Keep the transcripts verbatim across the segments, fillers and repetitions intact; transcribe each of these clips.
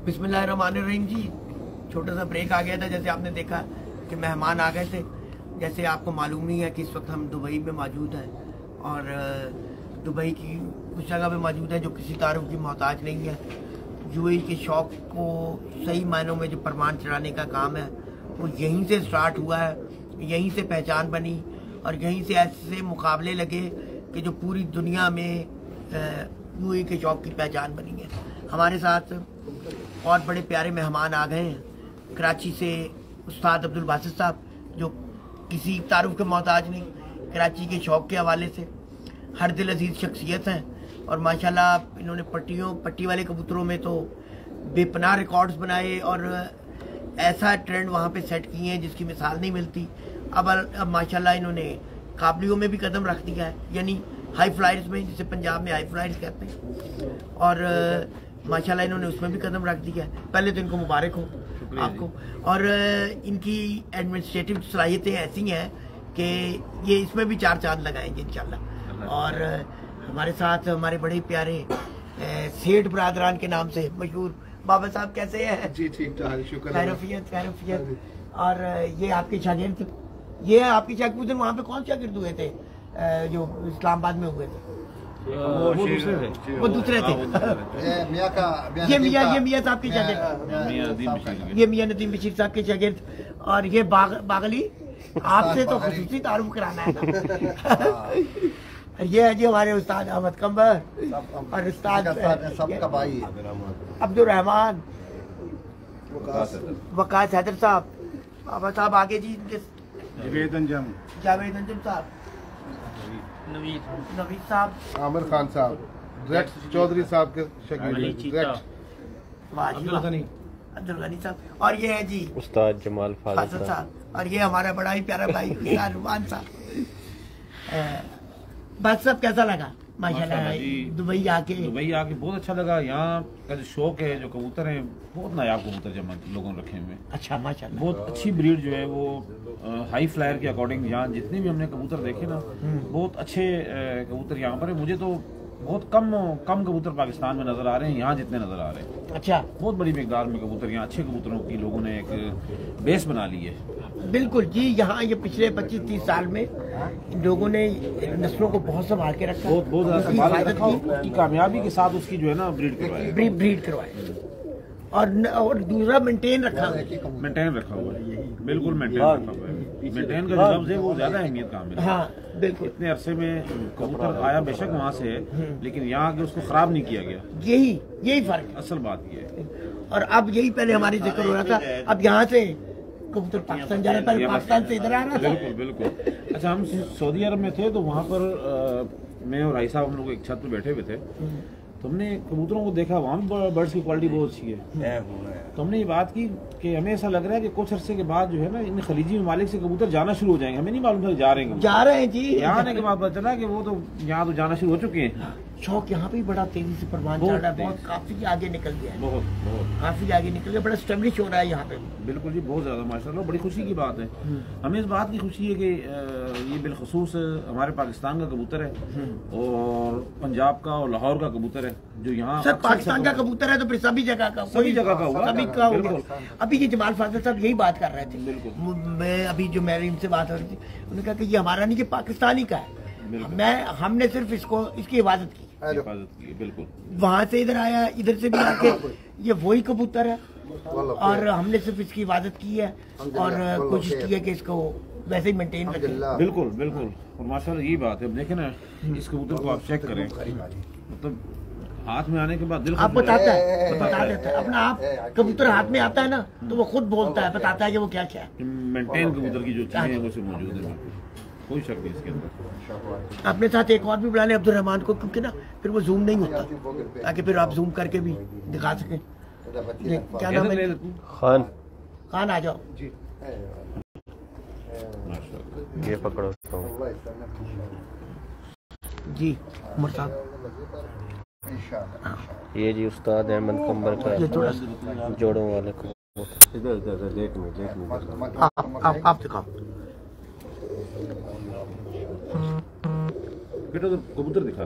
बिस्मिल्लाहिर्रहमानिर्रहीम जी। छोटा सा ब्रेक आ गया था, जैसे आपने देखा कि मेहमान आ गए थे। जैसे आपको मालूम ही है कि इस वक्त हम दुबई में मौजूद हैं और दुबई की उस जगह पे मौजूद है जो किसी तारुफ की मोहताज नहीं है। यूएई के शौक को सही मायनों में जो परवान चढ़ाने का काम है वो यहीं से स्टार्ट हुआ है, यहीं से पहचान बनी और यहीं से ऐसे मुकाबले लगे कि जो पूरी दुनिया में यूएई के शौक की पहचान बनी है। हमारे साथ और बड़े प्यारे मेहमान आ गए हैं। कराची से उस्ताद अब्दुल बासित साहब जो किसी तारुफ के मोहताज नहीं, कराची के शौक के हवाले से हर दिल अजीज शख्सियत हैं और माशाल्लाह इन्होंने पट्टियों पट्टी वाले कबूतरों में तो बेपनाह रिकॉर्ड्स बनाए और ऐसा ट्रेंड वहाँ पे सेट किए हैं जिसकी मिसाल नहीं मिलती। अब अब माशाल्लाह इन्होंने काबलियों में भी कदम रख दिया है, यानी हाई फ्लाइट्स में, जिसे पंजाब में हाई फ्लाइट्स कहते हैं, और माशाल्लाह इन्होंने उसमें भी कदम रख दिया है। पहले तो इनको मुबारक हो आपको। और इनकी एडमिनिस्ट्रेटिव सलाहियतें ऐसी हैं कि ये इसमें भी चार चांद लगाएंगे इंशाल्लाह। और हमारे साथ हमारे बड़े प्यारे सेठ बरादरान के नाम से मशहूर बाबा साहब कैसे हैं? जी ठीक ठाक, शुक्र खैरियत खैरियत। और ये आपके शागिर्द, ये आपके शागिर्द वहाँ पे कौन शागिर्द हुए थे जो इस्लामाबाद में हुए थे? वो दूसरे थे, वो दूसरे थे। ये मियां का ये मियां ये मियां साहब के शागिर्द, ये मियां नदीम बशीर साहब के शागिर्द। और ये बाग, बागली आपसे तो खुसूसी तारुफ कराना है। ये है जी हमारे उस्ताद अहमद कंबर और उस्ताद सबका भाई अब्दुल रहमान वकास हैदर साहब। बाबा साहब आगे जी, इनके जावेद अंजम जावेद अंजम साहब, नवीद नवीद साहब, आमिर खान साहब, रेक्स चौधरी साहब के शागिर्द अब्दुल गनी अब्दुल गनी साहब। और ये है जी उस्ताद जमाल फाजिल साहब। और ये हमारा बड़ा ही प्यारा भाई रुमान साहब। बस सब कैसा लगा? माशाल्लाह दुबई आके दुबई आके बहुत अच्छा लगा। यहाँ का जो शौक है, जो कबूतर है, बहुत नायाब कबूतर जमा लोगों ने रखे हुए। अच्छा माशाल्लाह, बहुत अच्छी ब्रीड जो है वो हाई फ्लायर के अकॉर्डिंग यहाँ जितने भी हमने कबूतर देखे ना, बहुत अच्छे कबूतर यहाँ पर है। मुझे तो बहुत कम कम कबूतर पाकिस्तान में नजर आ रहे हैं यहाँ जितने नजर आ रहे हैं। अच्छा, बहुत बड़ी मिकदार में कबूतर यहाँ, अच्छे कबूतरों की लोगों ने एक बेस बना ली है। बिल्कुल जी, यहाँ ये पिछले पच्चीस तीस साल में लोगों ने नस्लों को बहुत संभाल के रखा, बहुत बहुत ज्यादा संभाल रखा, उसकी कामयाबी के साथ उसकी जो है ना ब्रीड करवाई, ब्रीड ब्रीड करवाई और न, और दूसरा मेंटेन रखा मेंटेन रखा हुआ है। बिल्कुल मेंटेन रखा हुआ है। मेंटेन का जो लफ्ज़ है वो ज्यादा अहमियत का है। हाँ बिल्कुल। इतने अरसे में कबूतर आया बेशक वहाँ से है, लेकिन यहाँ आके उसको खराब नहीं किया गया। यही यही फर्क असल बात ये है। और अब यही पहले हमारी जिक्र हो रहा था, अब यहाँ से कबूतर पाकिस्तान जा रहा है, पाकिस्तान से इधर आ रहा था। बिल्कुल बिल्कुल। अच्छा, हम सऊदी अरब में थे तो वहाँ पर आ, मैं और भाई साहब हम लोग एक छत पे बैठे हुए थे, तो हमने कबूतरों को देखा, वहाँ भी बर्ड्स की क्वालिटी बहुत अच्छी है। तो हमने ये बात की कि हमें ऐसा लग रहा है कि कुछ अरसे के बाद जो है ना इन खलीजी ममालिक से कबूतर जाना शुरू हो जाएंगे। हमें नहीं मालूम था जा रहे हैं जा रहे हैं जी। यहाँ आने के बाद पता चला कि वो तो यहाँ तो जाना शुरू हो चुके हैं। शौक यहाँ पे बड़ा तेजी से परवान चढ़ रहा है, बहुत काफी आगे निकल गया है, बहुत बहुत काफी आगे निकल गया, बड़ा स्टेब्लिश हो रहा है यहाँ पे। बिल्कुल जी, बहुत ज्यादा माशाल्लाह, बड़ी खुशी की बात है। हमें इस बात की खुशी है कि ये बिलखसूस हमारे पाकिस्तान का कबूतर है और पंजाब का और लाहौर का कबूतर है जो यहाँ। सर पाकिस्तान का कबूतर है तो फिर सभी जगह का, सभी जगह का हुआ, सभी का होगा। अभी ये जमाल फाजिल साहब यही बात कर रहे थे। बिल्कुल, मैं अभी जो मेरी इनसे बात हो रही थी, उन्होंने कहा कि ये हमारा नहीं, ये पाकिस्तानी का है। मैं हमने सिर्फ इसको इसकी हिफाजत की हिफाजत की। बिल्कुल, वहाँ से इधर आया, इधर से भी आके ये वही कबूतर है और हमने सिर्फ इसकी हिफाजत की है और कोशिश की है कि इसको वैसे ही मेंटेन रखें। बिल्कुल बिल्कुल। और माशाल्लाह यही बात है। अब देखें ना, इस कबूतर को आप चेक करें, मतलब हाथ में आने के बाद दिल आप बताता है बता देता है अपना आप। कबूतर हाथ में आता है ना तो वो खुद बोलता है, बताता है कि वो क्या क्या है। मेंटेन कबूतर की जो चीजें हैं वो सब मौजूद है, कोई शक नहीं इसके अंदर। अपने साथ एक और भी बुला लें अब्दुल रहमान को, क्योंकि ना फिर वो जूम नहीं होता, ताकि फिर आप जूम करके भी दिखा सकें। क्या नाम है? खान खान आ जाओ जी। ये पकड़ो जी उमर साहब। ये जी उस्ताद अहमद कंबर का जोड़ों वाले को इधर इधर देख में देख में आप आप दिखाओ बेटा, तो कबूतर दिखा।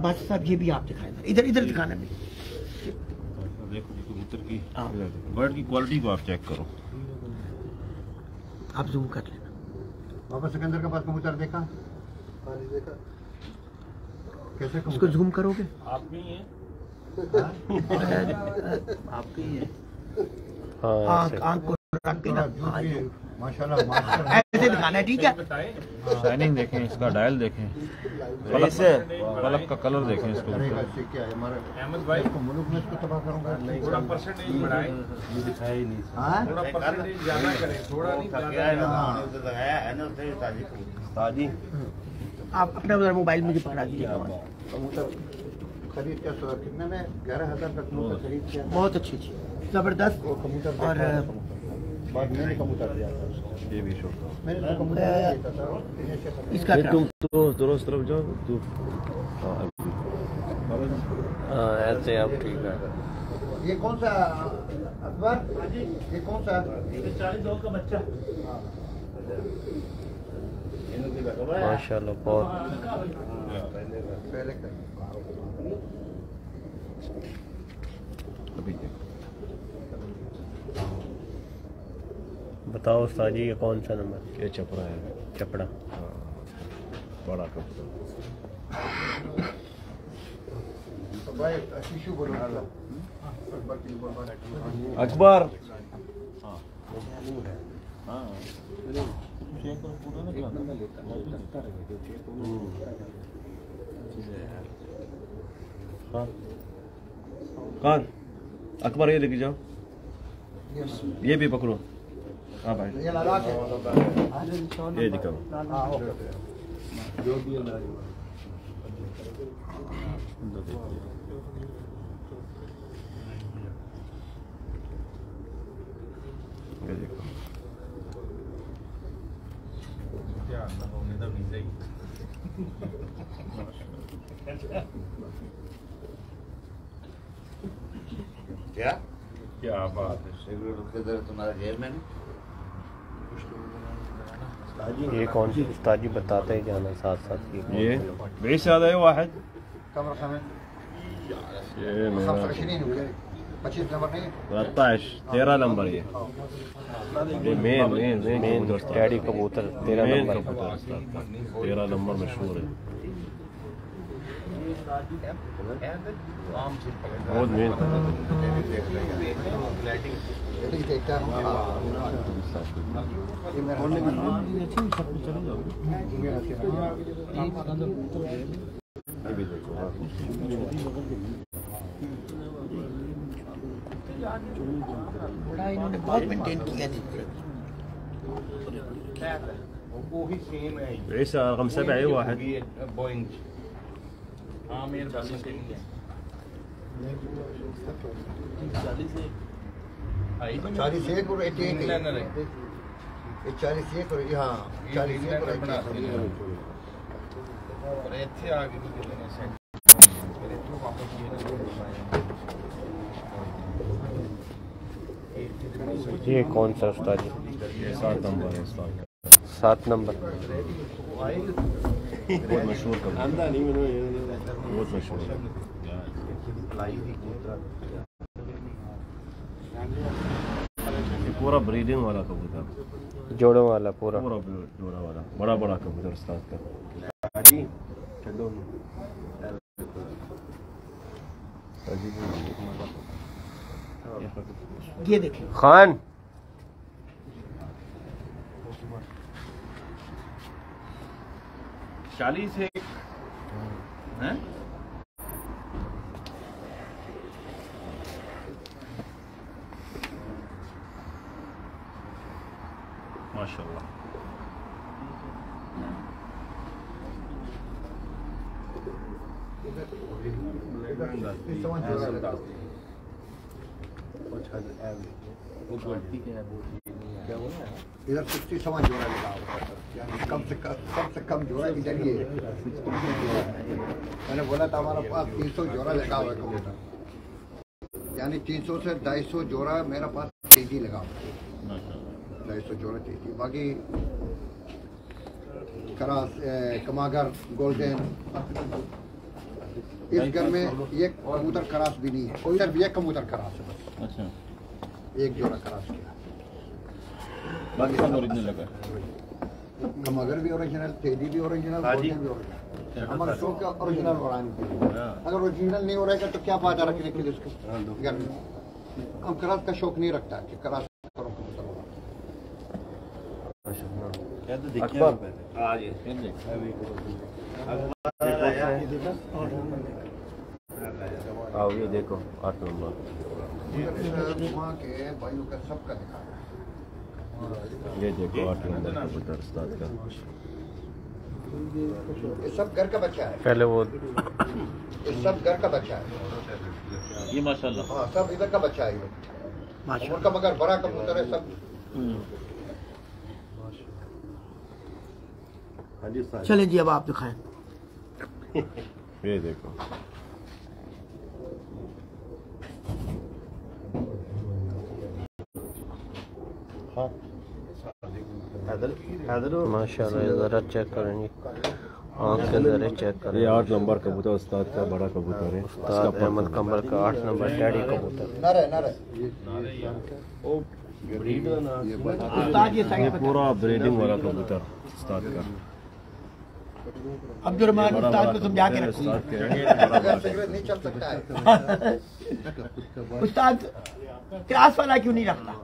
बस साहब ये भी आप दिखाएं, इधर इधर दिखाना भी। देखो कबूतर की बर्ड की क्वालिटी को आप चेक करो, आप जूम कर लेना। बाबा सिकंदर के पास कबूतर देखा, देखा कैसे उसको जूम करोगे? आपके ही है, आपके ही है। आंख आंख को रख के ना, माशाल्लाह माशाल्लाह ऐसे दिखाना है, ठीक है? शाइनिंग देखें, इसका डायल देखें, पलक पलक का कलर देखें इसको। अहमद भाई को मुल्क में इसको तबाह करूंगा, थोड़ा परसेंटेज बढ़ाएं, ये दिखाया ही नहीं, थोड़ा परसेंटेज ज्यादा करें, थोड़ा नहीं ताजी आप अपना उधर मोबाइल मुझे पकड़ा दीजिएगा। कबूतर खरीद क्या सौ कितने में? ग्यारह हजार का कबूतर खरीद किया, बहुत अच्छी चीज, जबरदस्त। वो कबूतर और बाद मैंने कबूतर दिया था, ये भी शो मैंने तो कबूतर दिया था इसका क्या? तुम तो दुरुस्त तरफ जाओ तू। हाँ ऐसे आप ठीक है। ये कौन सा अकबर, ये कौन सा? चालीस दो का बच्चा माशाल्लाह बहुत। पहले का बताओ उस्ताद जी ये कौन सा नंबर? ये चपड़ा है, चपड़ा। बड़ा कबूतर। भाई शिशु बोलो अकबर कौन? अकबर ये लेके जाओ, ये भी पकड़ो। हाँ भाई ये लगा के ये दिखाओ। हाँ ओके जो भी है ये देखो क्या क्या बात है। सिगरेट तुम्हारा जेब में ये कौन सी उस्ताद जी बताते ही जाना साथ साथ। ये बेस याद है वाहिद, कम रखा है ये मेरा पच्चीस नंबर नहीं सत्ताईस तेरह नंबर, ये ये main main main main daddy कबूतर तेरह मेन नंबर। कबूतर तेरह नंबर मशहूर है, बहुत मेन देखता हूँ ये भी देखो। बड़ा इन्होंने बहुत मेंटेन किया थी। बेस रقم سبعة اي واحد بوينج عامر بس चालीस एक और एटी एक चालीस एक और हाँ चालीस एक और ਇੱਥੇ ਆ ਕੇ ਕਿਤੇ ਨੇ ਸੈਂਟ ਫਿਰ ਇੱਥੋਂ ਵਾਪਸ ये कौन सा उस्ताद जी? ये सात नंबर है इसका, सात नंबर। बहुत मशहूर कबूतर, बहुत मशहूर है। ये पूरा ब्रीडिंग वाला कबूतर, जोड़ों वाला पूरा। पूरा जोड़ा वाला बड़ा बड़ा कबूतर उस्ताद का। ये देखिए खान चालीस एक हैं? माशाल्लाह। इधर सिक्सटी सेवन जोड़ा लगा हुआ है, यानी कम से कम कम से कम जोड़ा इधर ही है। मैंने बोला था हमारे पास तीन सौ जोड़ा लगा हुआ है कबूतर, यानी तीन सौ से ढाई सौ जोड़ा मेरे पास तेजी लगा हुआ है, ढाई सौ जोड़ा तेजी। बाकी करास कमागर गोल्डन इस घर में ये कबूतर खरास भी नहीं है, सिर्फ ये कबूतर खरास है बस। अच्छा, एक जोड़ा खरास किया, बाकी सब ओरिजिनल लगा। कमगर भी ओरिजिनल, तेजी भी ओरिजिनल, बोलते भी ओरिजिनल। हमारा शौक है ओरिजिनल उड़ाने के लिए। अगर ओरिजिनल नहीं हो रहेगा तो क्या फायदा रखने के लिए उसको घर में। हम खरास का शौक नहीं रखता कि खरास करो कबूतर उड़ाओ। आओ ये देखो आठ नंबर वहाँ के भाइयों का सबका दिखा, ये देखो आठ नंबर कबूतर उस्ताद का। ये सब घर का बच्चा है, पहले वो ये सब घर का बच्चा है। ये माशाल्लाह। हाँ सब इधर का बच्चा है ये माशाल्लाह। उनका मगर बड़ा कबूतर है सब। चले जी अब आप दिखाएं। ये देखो माशाल्लाह, जरा चेक करेंगे आँख के जरिए चेक करें। ये आठ नंबर कबूतर उस्ताद का बड़ा कबूतर है, उस्ताद अहमद कंबर का आठ नंबर डैडी कबूतर। नर है, नर है। ये पूरा ब्रीडिंग वाला कबूतर उस्ताद का। अब्दुर्रहमान उस्ताद को समझा के रखिए। सिगरेट नहीं चल सकता है। उस्ताद क्लास वाला क्यों नहीं रखता?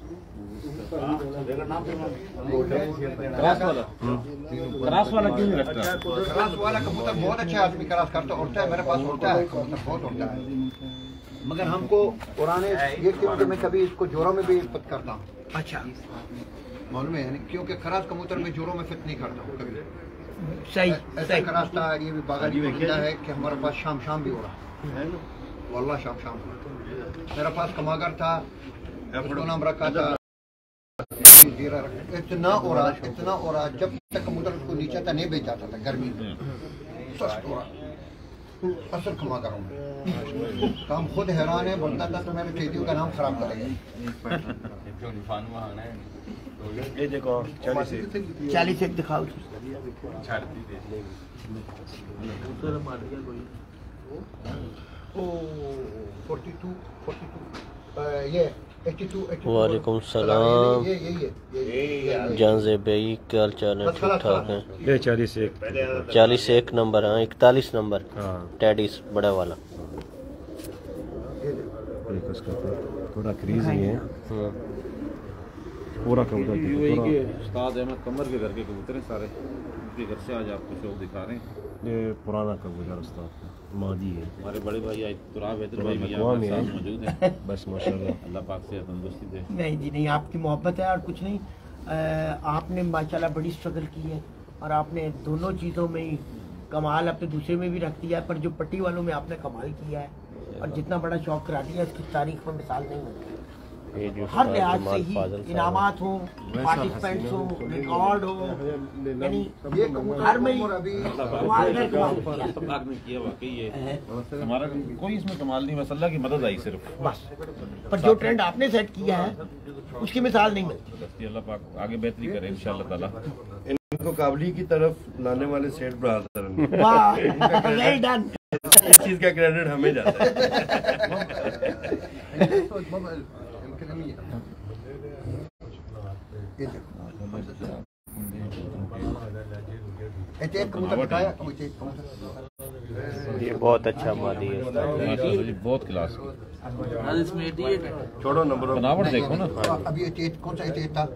क्रास वाला क्रास वाला क्यों नहीं रखता? क्रास वाला कबूतर बहुत अच्छा आदमी क्रास करता उड़ता है, मेरे पास उड़ता है कबूतर, बहुत उड़ता है। मगर हमको उड़ाने ये क्योंकि मैं कभी इसको जोरों में भी फिट करता हूँ। अच्छा, मालूम है, क्योंकि खरास कबूतर में जोरों में फिट नहीं करता हूँ कभी। सही ऐसा सही। खरास था, ये भी बागानी परिंदा है कि हमारे पास शाम शाम भी उड़ा, वल्लाह शाम शाम। मेरा पास कमागर था, उसको नाम रखा था जीरा रखा। इतना उड़ा इतना उड़ा जब तक कबूतर उसको नीचे तक नहीं बेच जाता था गर्मी में। सस्त उड़ा असल कमागरों में। तो हम खुद हैरान है, बोलता था तो मेरे चेतियों का नाम खराब करेंगे। ये देखो चालीस एक चालीस एक दिखाओ। फोर्टी टू फोर्टी टू ये एटी टू। वालेकुम सलाम ये ये ये जानजे भाई, क्या हाल चाल है? ठीक ठाक है। ये चालीस एक चालीस एक नंबर है, इकतालीस नंबर टैडीस बड़ा वाला। थोड़ा क्रीज ही है पूरा कबूतर। उस्ताद अहमद कमर के घर के कबूतर हैं सारे, उनके घर से आज आपको शौक दिखा रहे हैं। ये पुराना कबूतर उस्ताद मादी है। हमारे बड़े भाई आज तुराब हैदर भाई भी यहाँ हमारे साथ मौजूद हैं। बस माशाल्लाह, अल्लाह पाक से तंदुरुस्ती दे। नहीं जी नहीं, आपकी मोहब्बत है और कुछ नहीं। आ, आपने माशाल्लाह बड़ी स्ट्रगल की है और आपने दोनों चीज़ों में ही कमाल अपने दूसरे में भी रख दिया है, पर जो पट्टी वालों में आपने कमाल किया है और जितना बड़ा शौक करा दिया इसकी तारीख में मिसाल नहीं मिलती। हर लिहाज से ही इनामात हो, पार्टिसिपेंट्स हो, रिकॉर्ड हो, यानी ये हर में ही अभी कमाल है, कमाल किया। अल्लाह ने किया वाकई ये हमारा कोई इसमें कमाल नहीं, बस अल्लाह की मदद आई सिर्फ बस। पर जो ट्रेंड आपने सेट किया है उसकी मिसाल नहीं मिलती। बस अल्लाह पाक आगे बेहतरी करे इंशाअल्लाह ताला। इनको काबली की तरफ लाने वाले सेठ ब्रादर वाह, वेल डन। इस चीज का क्रेडिट हमें जाता है। ये बहुत अच्छा मादी है उस्ताद। बहुत क्लास छोड़ो नंबर बनावट देखो ना। अभी ये कौन सा ये था?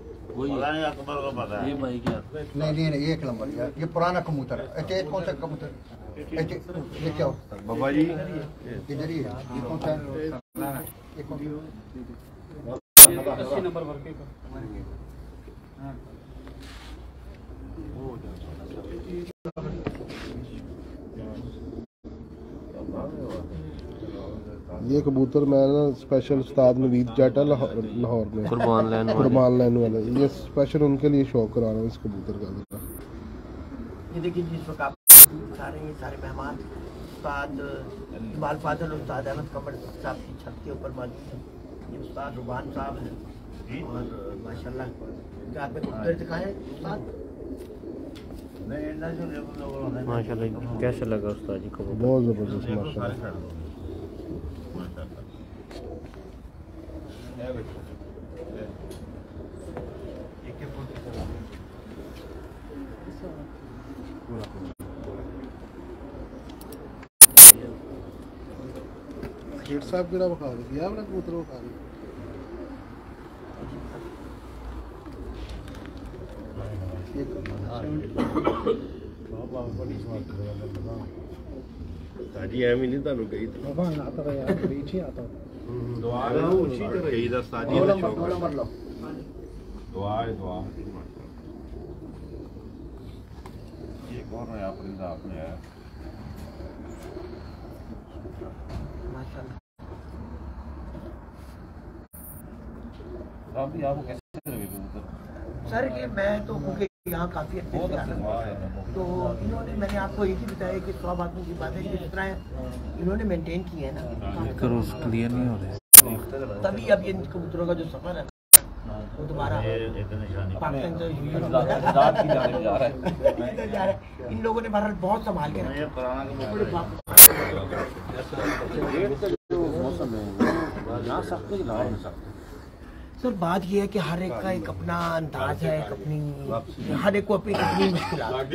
ये भाई क्या नहीं नहीं नहीं, एक नंबर यार, ये पुराना कबूतर है। ये कौन सा कबूतर? ये क्या हो बाबा जी? इधर ही है। ये कौन सा है? ये कौन सा? अस्सी नंबर भर के ये कबूतर मैं ना स्पेशल उस्ताद नवीद जाट है लाहौर लाहौर में कुर्बान लैन वाले। कुर्बान लैन वाले, ये स्पेशल उनके लिए शौक करा रहा हूँ इस कबूतर का। ये देखिए जिस वक्त आप सारे ये सारे मेहमान उस्ताद इकबाल फाजल और उस्ताद अहमद कमर साहब की छत के ऊपर मौजूद हैं। ये उस्ताद रुबान साहब हैं और माशाल्लाह हाथ में कबूतर दिखाएं उस्ताद। माशाल्लाह। कैसे लगा उस्ताद जी को? बहुत ज़बरदस्त माशाल्लाह। शेठ साहब केड़ा बखा दिया आपने कबूतर बखा दिया। ताजी ਐ ਵੀ ਨਹੀਂ ਤੁਹਾਨੂੰ ਕਹੀ बाबा आता है यार पीछे आता हूं। ਦੁਆ ਹੈ ਉਸੀ ਤਰ੍ਹਾਂ ਕਹੀ ਦਾ ਤਾਜੀ ਦਾ ਸ਼ੌਕ ਹੈ ਦੁਆ ਹੈ ਦੁਆ ये कौन है आप रिंदा आपने आया आप भी आपको कैसे लगे कबूतर? सर ये मैं तो क्योंकि यहाँ काफ़ी अच्छे से आता हूँ, तो इन्होंने मैंने आपको एक ही बताया कि सौ बातों की बात है कि जिस तरह इन्होंने मेंटेन की है ना, क्लियर नहीं हो रहे। तभी अब ये कबूतरों का जो सफर है वो दोबारा पाकिस्तान से रात की जाने जा रहा है। जा रहा है। इन लोगों ने बहरहाल बहुत संभाल के रखा। मौसम है यहाँ सख्त है, लाहौर में सख्त है। सर बात ये है कि हर एक का एक अपना अंदाज है, एक अपनी हर एक को अपनी अपनी मुश्किलात है।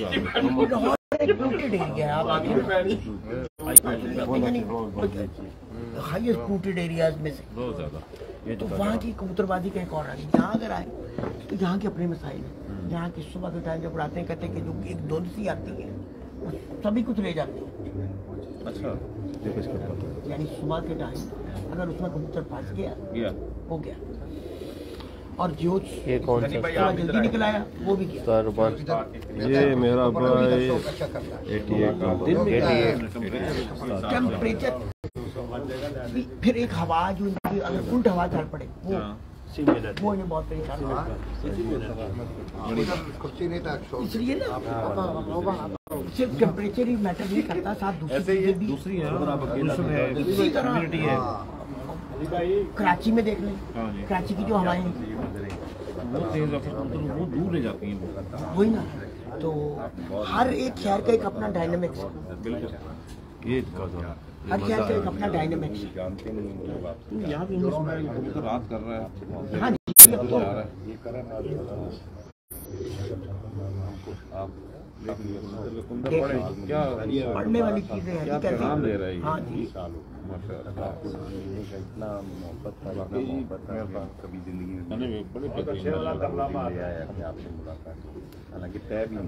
हाईएस्ट रूटेड एरियाज में से बहुत ज्यादा ये तो वहाँ की कबूतरबाजी का एक और रंग। यहाँ अगर आए तो यहाँ के अपने मसाइल हैं। यहाँ की सुबह के टाइम जब उड़ाते हैं कहते हैं कि जो एक दो सी आती है वो सभी कुछ ले जाती है। अच्छा यानी सुबह के टाइम अगर उसमें कबूतर फंस गया गया हो गया और जो ये कौन सा थोड़ा जल्दी निकल आया वो भी गया। सरबान? ये मेरा भाई टेम्परेचर फिर एक हवा जो इनकी अगर उल्ट हवा चल पड़े वो वो इन्हें बहुत परेशान करता है। कुर्सी नहीं था इसलिए ना सिर्फ टेम्परेचर ही मैटर नहीं करता, साथ दूसरी चीजें भी दूसरी है इसी तरह कम्युनिटी है। कराची में देख लें, हाँ जी। कराची की जो हवाएं हैं वो तेज रफ्तार कबूतर वो दूर ले जाती हैं वो। वही ना, तो हर एक शहर का एक अपना डायनामिक्स है। बिल्कुल ये हर शहर का एक अपना डायनामिक्स है। यहाँ भी हमने सुना है कि कबूतर रात कर रहा है। हाँ जी, जा रहा है क्या पढ़ने वाली चीजें हैं। क्या पैगाम दे रहा है ये? हाँ जी, इतना मोहब्बत था इतना मोहब्बत था कभी जिंदगी में मैंने बड़े आपसे मुलाकात। हालांकि तय भी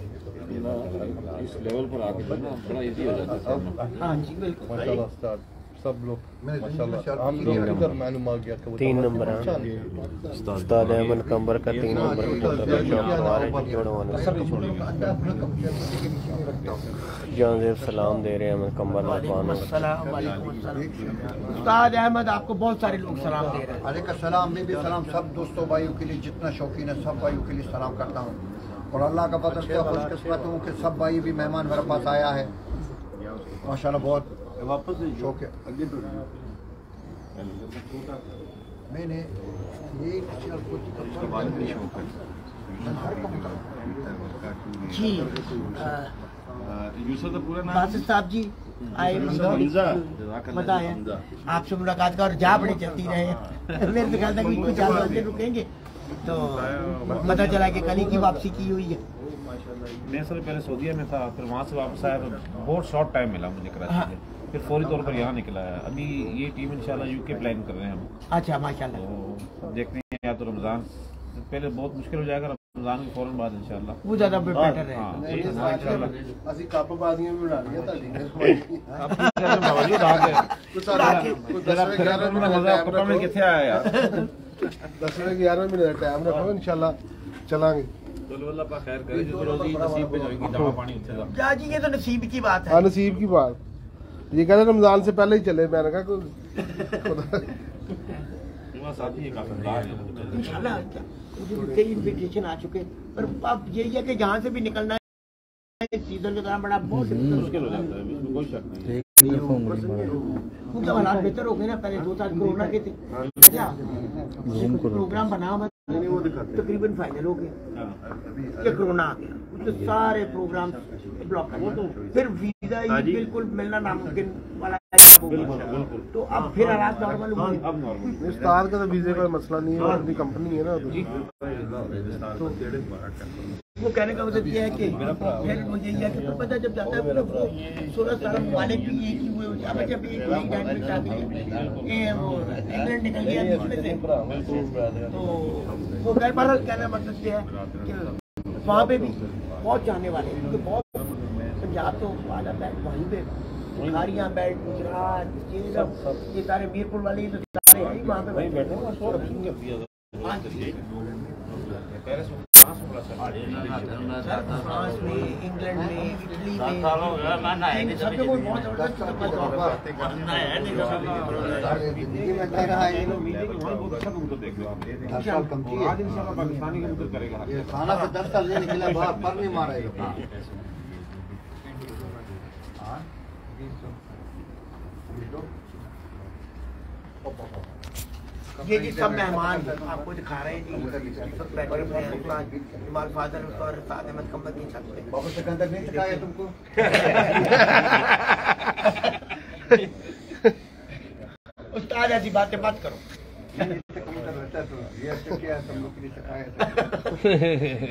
इस लेवल पर आके ना बड़ा इजी हो जाता है। हाँ जी बिल्कुल। माशाल्लाह उस्ताद सब लोग माशाल्लाह हम लोग किधर मालूम आ गया कबूतर तीन नंबर है उस्ताद अहमद कंबर का तीन नंबर कबूतर का शौक हमारे जोड़वाने जानजेब सलाम दे रहे हैं अहमद कंबर उस्ताद अहमद आपको बहुत सारे लोग सलाम दे रहे हैं। अलैकुम सलाम। मैं भी सलाम सब दोस्तों भाइयों के लिए जितना शौकीन है सब भाइयों के लिए सलाम करता हूँ और अल्लाह का फजल से खुशकिस्मत हूँ कि सब भाई भी मेहमान मेरे पास आया है माशाल्लाह। बहुत वापस शौक है। मैंने ये जी यूसुफ तो पूरा नाम बासित साहब जी आए, मजा आया आपसे मुलाकात का और जा बड़े चलती रहे। मेरे से ख्याल था कि कुछ ज्यादा दिन रुकेंगे तो पता चला कि कल ही की वापसी की हुई है। मैं सर पहले सऊदीया में था, फिर वहाँ से वापस आया तो बहुत शॉर्ट टाइम मिला मुझे कराची में, फिर फौरी तौर पर यहाँ निकला है। अभी ये टीम इंशाल्लाह यूके प्लान कर रहे हैं हम। अच्छा माशाल्लाह। तो देखते हैं या तो रमज़ान से पहले बहुत मुश्किल हो जाएगा, रमज़ान के फौरन बाद इंशाल्लाह वो ज्यादा बेटर है। हाँ इंशाल्लाह ਅਸੀਂ ਕੱਪ ਬਾਜ਼ੀਆਂ ਵੀ ਬਣਾ ਲਈਆਂ ਤੁਹਾਡੀ बावजूद आ गए मजा में कितने आया यार। दसवें ग्यारहवें महीने का टाइम रखो इंशाल्लाह चलांगे। अल्लाह पाक खैर करे, जो रोजी नसीब पे जाएगी दवा पानी उठेगा। क्या जी ये तो नसीब की बात है। हाँ नसीब की बात, ये कहते रमजान से पहले ही चले, मैंने कहा कोई साथी है काफी बाहर है इंशाल्लाह। मुझे कई इन्विटेशन आ चुके पर अब यही है कि जहाँ से भी निकलना है सीजन के दौरान बड़ा बहुत मुश्किल हो जाता है, इसमें कोई शक नहीं। क्योंकि हालात बेहतर हो गए ना, पहले दो साल कोरोना के थे। अच्छा प्रोग्राम बना हुआ तकरीबन फाइनल हो गया कि कोरोना आ गया, तो सारे प्रोग्राम ब्लॉक कर दिए। फिर वीजा ही बिल्कुल मिलना नामुमकिन वाला हो गया, तो अब फिर हालात नॉर्मल हुए। अब नॉर्मल उस्ताद का तो वीजे का मसला नहीं है, अपनी कंपनी है ना। तो वो कहने का मतलब ये है कि फिर मुझे ये है कि पता जब जाता है तो वो सोलह सत्रह ममालिक भी एक ही हुए होते हैं। अब जब एक ही टाइम पे शादी ये वो इंग्लैंड निकल गया बीच में से, तो वो गैर बहरहाल कहना मतलब ये है कि वहाँ पे भी बहुत जाने वाले हैं, क्योंकि बहुत पंजाब तो आधा बैठ वहीं पे बुखारियाँ बैठ गुजरात ये सब ये सारे मीरपुर वाले तो सारे हैं वहाँ पे वहीं बैठे फ्रांस में, इंग्लैंड में, इटली में, सब जगह बहुत जबरदस्त पाकिस्तानी कबूतर करेगा। खाना से दस साल नहीं निकला बाहर पर नहीं मारेगा। ये जी सब मेहमान आपको दिखा रहे हैं जी, सब बैठे हुए हैं इमाल फादर और साद अहमद कमर की छत पे। बहुत सिकंदर नहीं सिखाया तुमको? उस्ताद ऐसी बातें मत करो। ये ऐसे क्या तुम लोग नहीं सिखाया?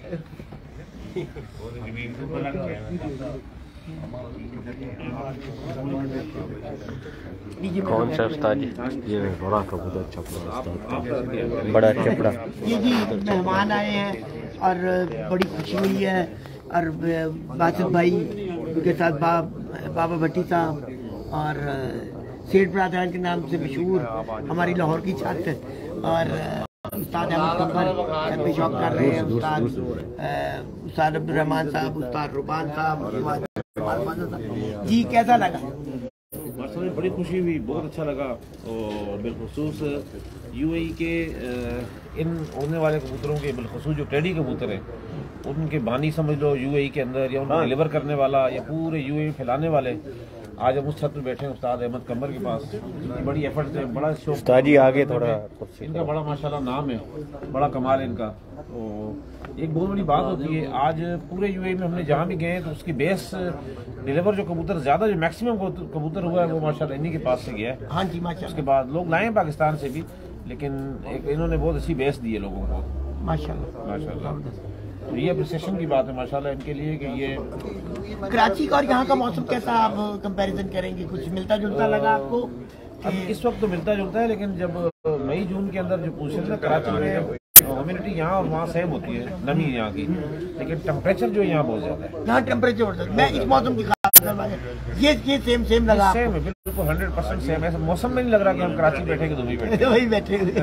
कौन सा उस्ताद जी? ये बड़ा कबूतर चपड़ा, बड़ा चपड़ा। ये जी मेहमान आए हैं और बड़ी खुशी हुई है, और बासित भाई के साथ बा, बाबा भट्टी साहब और सेठ बरादरान के नाम से मशहूर हमारी लाहौर की छत, और उस्ताद अहमद कमर पेशॉप कर रहे हैं, उस्ताद उस्ताद अब्दुल रहमान साहब, उस्ताद रुबान साहब। जी कैसा लगा? वास्तव बड़ी खुशी हुई, बहुत अच्छा लगा। और बिलखुसूस यूएई के इन उड़ने वाले कबूतरों के बिलखुसूस जो टेडी कबूतर हैं उनके बानी समझ लो यूएई के अंदर, या उनको डिलीवर करने वाला या पूरे यूएई में फैलाने वाले। आज हम उस छत पर बैठे हैं उस्ताद अहमद कमर के पास, इनकी बड़ी एफर्ट्स है, बड़ा शौक। उस्ताद जी आगे थोड़ा, इनका बड़ा माशाल्लाह नाम है, बड़ा कमाल है इनका। तो एक बहुत बड़ी बात होती है, आज पूरे यूएई में हमने जहाँ भी गए तो उसकी बेस डिलीवर जो कबूतर ज्यादा जो मैक्सिमम कबूतर हुआ है वो माशाल्लाह इन्हीं के पास से गया है। हाँ जी माशाल्लाह। उसके बाद लोग लाए पाकिस्तान से भी, लेकिन एक इन्होंने बहुत अच्छी बेस दी है लोगों को माशाल्लाह माशाल्लाह। तो ये अप्रिसिएशन की बात है माशाल्लाह इनके लिए कि ये कराची का और यहाँ का मौसम कैसा आप कंपैरिजन करेंगे? कुछ मिलता जुलता लगा आपको? अब इस वक्त तो मिलता जुलता है, लेकिन जब मई जून के अंदर जो पूछे ना कराची में ह्यूमिडिटी यहाँ और वहाँ सेम होती है, नमी यहाँ की, लेकिन टेम्परेचर जो यहाँ बहुत ज्यादा है। यहाँ टेम्परेचर मैं इस मौसम की ये ये सेम सेम लगा? सेम है बिल्कुल, हंड्रेड परसेंट सेम है। मौसम में नहीं लग रहा कि हम कराची बैठे कि दुबई बैठे वही बैठे हुए।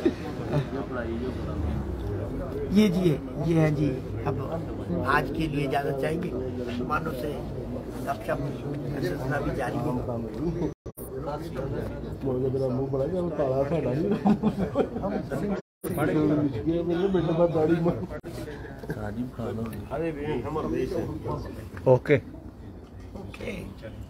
ये जी है, ये है जी। अब आज के लिए इजाजत चाहेंगे, मेहमानों से गपशप सिलसिला भी जारी है। मुंह बड़ा ताला ओके। ओके